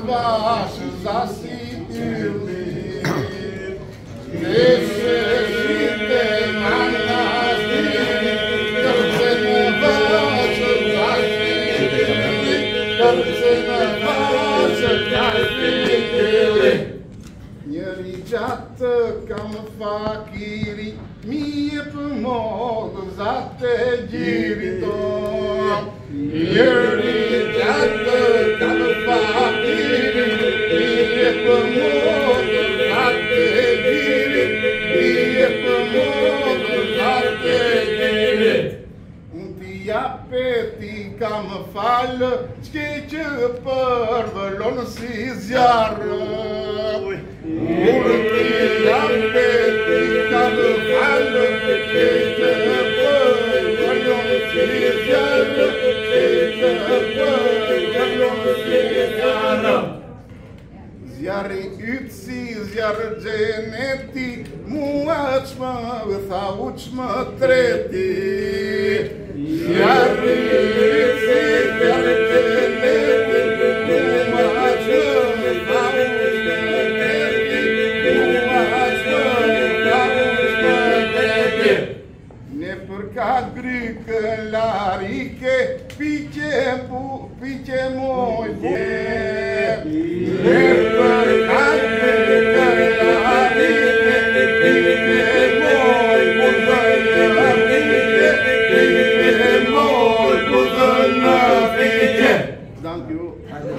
vaš zasitili, nesešite manastiri, krcene vaše zasitili, krcene vaše zasitili. Njeri džată cam fakiri, mie pomog za te girito. Njeri džată cam fakiri, mie pomog za te girito. Mie pomog za te girito. Untia peti cam fală, ce părvălon si ziară. Untia peti cam fală, ce părvălon si ziară. Ziare ütsi, ziare geneti, muaçma, thauçma treti. Ziare ütsi, ziare geneti, muaçma, thauçma treti. Muaçma, thauçma treti. Ne përka gryke larike, pique moj bue. Ne përka